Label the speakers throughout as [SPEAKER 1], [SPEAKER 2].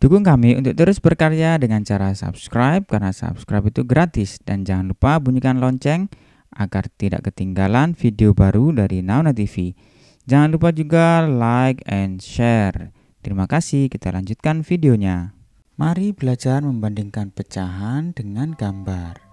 [SPEAKER 1] Dukung kami untuk terus berkarya dengan cara subscribe, karena subscribe itu gratis. Dan jangan lupa bunyikan lonceng agar tidak ketinggalan video baru dari Nauna TV. Jangan lupa juga like and share. Terima kasih, kita lanjutkan videonya. Mari belajar membandingkan pecahan dengan gambar.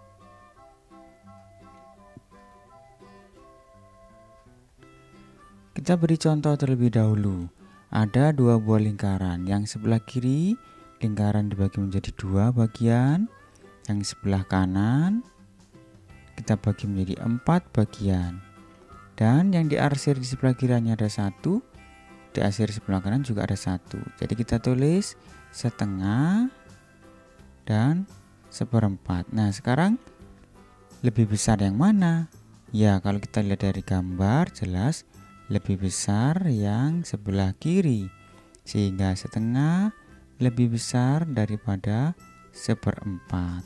[SPEAKER 1] Kita beri contoh terlebih dahulu. Ada dua buah lingkaran. Yang sebelah kiri lingkaran dibagi menjadi dua bagian. Yang sebelah kanan kita bagi menjadi 4 bagian. Dan yang diarsir di sebelah kiri hanya ada 1, diarsir sebelah kanan juga ada 1. Jadi kita tulis setengah dan seperempat. Nah, sekarang lebih besar yang mana? Ya, kalau kita lihat dari gambar jelas lebih besar yang sebelah kiri, sehingga setengah lebih besar daripada seperempat.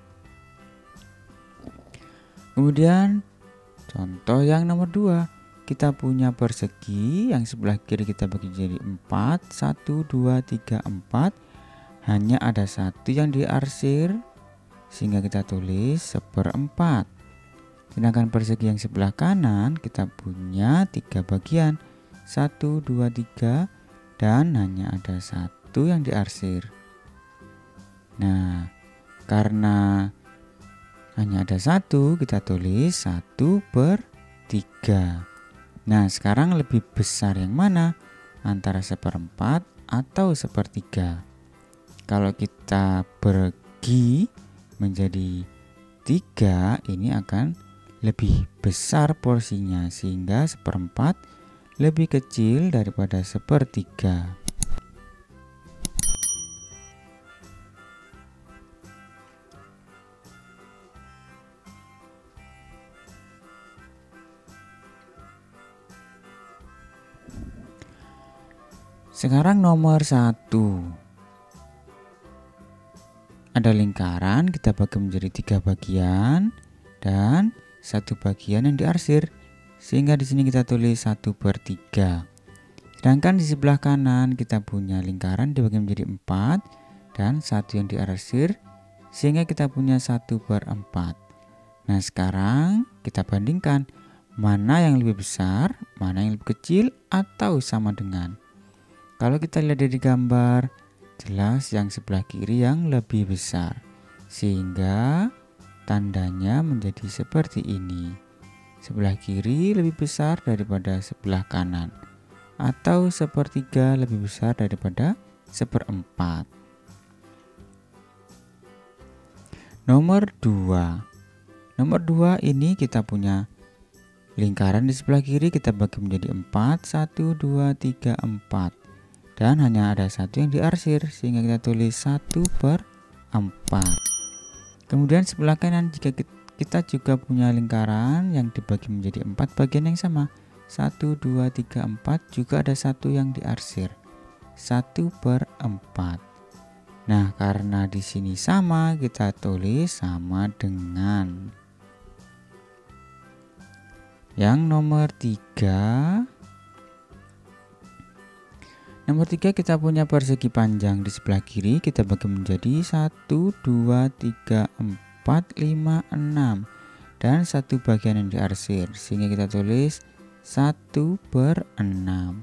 [SPEAKER 1] Kemudian contoh yang nomor 2, kita punya persegi yang sebelah kiri kita bagi jadi 4, 1, 2, 3, 4. Hanya ada 1 yang diarsir, sehingga kita tulis seperempat. Sedangkan persegi yang sebelah kanan kita punya 3 bagian, 1, 2, 3, dan hanya ada 1 yang diarsir. Nah, karena hanya ada 1, kita tulis 1/3. Nah, sekarang lebih besar yang mana? Antara seperempat atau sepertiga? Kalau kita bagi menjadi 3, ini akan lebih besar porsinya, sehingga seperempat lebih kecil daripada sepertiga. Sekarang nomor 1. Ada lingkaran, kita bagi menjadi 3 bagian dan 1 bagian yang diarsir, sehingga di sini kita tulis 1/3. Sedangkan di sebelah kanan kita punya lingkaran dibagi menjadi 4 dan 1 yang diarsir, sehingga kita punya 1/4. Nah, sekarang kita bandingkan mana yang lebih besar, mana yang lebih kecil, atau sama dengan. Kalau kita lihat dari gambar, jelas yang sebelah kiri yang lebih besar, sehingga tandanya menjadi seperti ini. Sebelah kiri lebih besar daripada sebelah kanan, atau sepertiga lebih besar daripada seperempat. Nomor 2. Nomor 2 ini kita punya lingkaran di sebelah kiri kita bagi menjadi 4, 1, 2, 3, 4. Dan hanya ada 1 yang diarsir, sehingga kita tulis 1/4. Kemudian sebelah kanan jika kita juga punya lingkaran yang dibagi menjadi 4 bagian yang sama, 1, 2, 3, 4, juga ada 1 yang diarsir, 1/4. Nah, karena di sini sama, kita tulis sama dengan. Yang nomor 3. Nomor 3 kita punya persegi panjang di sebelah kiri kita bagi menjadi 1, 2, 3, 4, 5, 6 dan 1 bagian yang diarsir, sehingga kita tulis 1/6.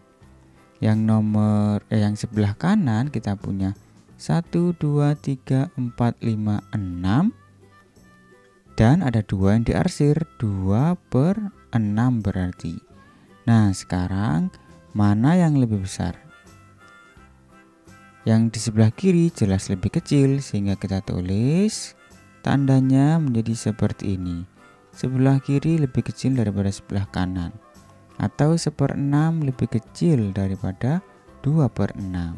[SPEAKER 1] Yang sebelah kanan kita punya 1, 2, 3, 4, 5, 6 dan ada 2 yang diarsir, 2/6 berarti. Nah, sekarang mana yang lebih besar? Yang di sebelah kiri jelas lebih kecil, sehingga kita tulis tandanya menjadi seperti ini. Sebelah kiri lebih kecil daripada sebelah kanan, atau 1/6 lebih kecil daripada 2/6.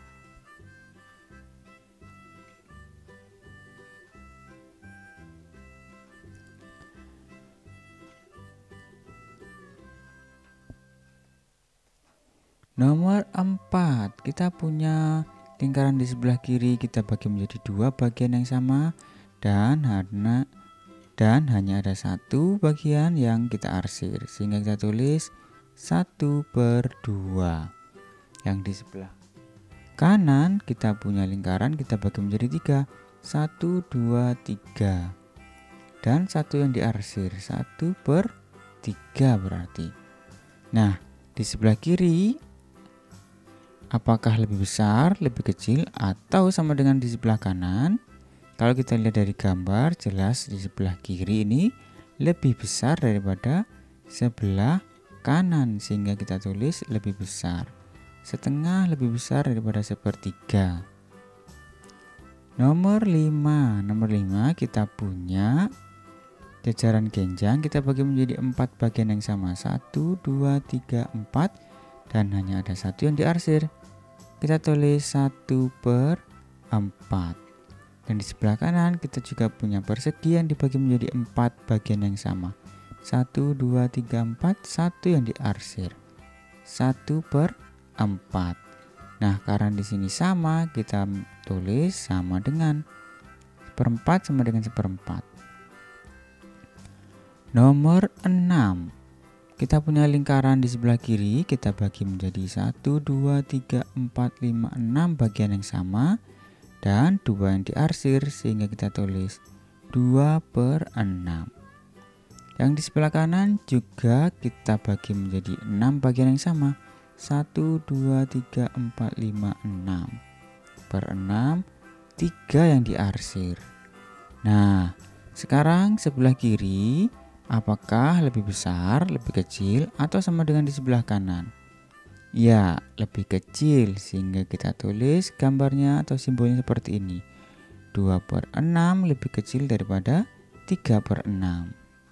[SPEAKER 1] Nomor 4, kita punya lingkaran di sebelah kiri kita bagi menjadi 2 bagian yang sama dan hanya ada 1 bagian yang kita arsir, sehingga kita tulis 1/2. Yang di sebelah kanan kita punya lingkaran, kita bagi menjadi 3. 1, 2, 3. Dan satu yang diarsir, 1/3 berarti. Nah, di sebelah kiri apakah lebih besar, lebih kecil, atau sama dengan di sebelah kanan? Kalau kita lihat dari gambar, jelas di sebelah kiri ini lebih besar daripada sebelah kanan, sehingga kita tulis lebih besar. Setengah lebih besar daripada 1/3. Nomor 5 kita punya jajaran genjang, kita bagi menjadi 4 bagian yang sama, 1, 2, 3, 4, dan hanya ada satu yang diarsir. Kita tulis 1/4. Dan di sebelah kanan kita juga punya persegi yang dibagi menjadi 4 bagian yang sama, 1, 2, 3, 4, satu yang diarsir, 1/4. Nah, karena di sini sama, kita tulis sama dengan 1/4 sama dengan 1/4. Nomor 6. Kita punya lingkaran di sebelah kiri, kita bagi menjadi 1, 2, 3, 4, 5, 6 bagian yang sama, dan 2 yang diarsir, sehingga kita tulis 2/6. Yang di sebelah kanan juga kita bagi menjadi 6 bagian yang sama, 1, 2, 3, 4, 5, 6 per 6, 3 yang diarsir. Nah, sekarang sebelah kiri apakah lebih besar, lebih kecil, atau sama dengan di sebelah kanan? Ya, lebih kecil, sehingga kita tulis gambarnya atau simbolnya seperti ini. 2/6 lebih kecil daripada 3/6.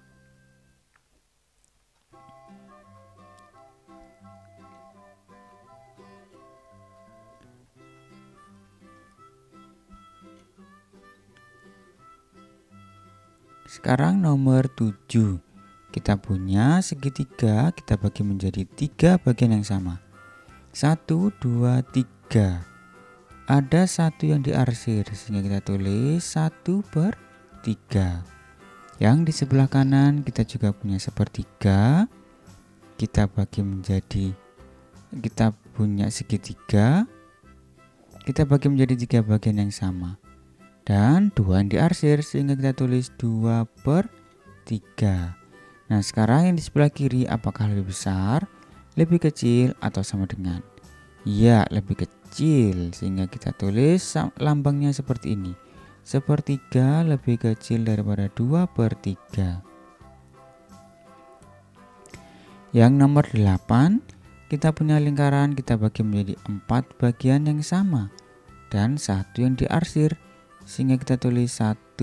[SPEAKER 1] Sekarang nomor 7. Kita punya segitiga, kita bagi menjadi 3 bagian yang sama. 1, 2, 3. Ada satu yang diarsir, sehingga kita tulis 1/3. Yang di sebelah kanan kita juga punya 1/3. Kita bagi menjadi, kita punya segitiga, kita bagi menjadi 3 bagian yang sama, dan 2 yang diarsir, sehingga kita tulis 2/3. Nah, sekarang yang di sebelah kiri apakah lebih besar, lebih kecil, atau sama dengan? Ya, lebih kecil, sehingga kita tulis lambangnya seperti ini. 1/3 lebih kecil daripada 2/3. Yang nomor 8, kita punya lingkaran, kita bagi menjadi 4 bagian yang sama, dan satu yang diarsir, sehingga kita tulis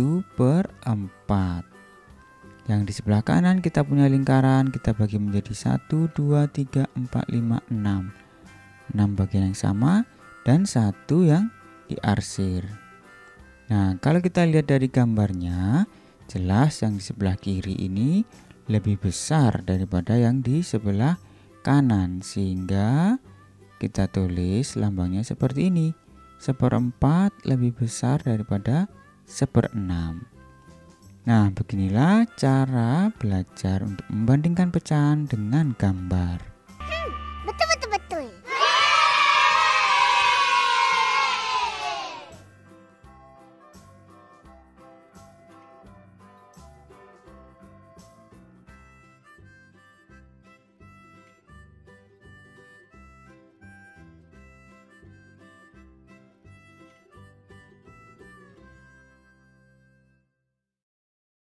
[SPEAKER 1] 1/4. Yang di sebelah kanan kita punya lingkaran, kita bagi menjadi 1, 2, 3, 4, 5, 6. 6 bagian yang sama dan satu yang diarsir. Nah, kalau kita lihat dari gambarnya, jelas yang di sebelah kiri ini lebih besar daripada yang di sebelah kanan, sehingga kita tulis lambangnya seperti ini. 1/4 lebih besar daripada 1/6. Nah, beginilah cara belajar untuk membandingkan pecahan dengan gambar.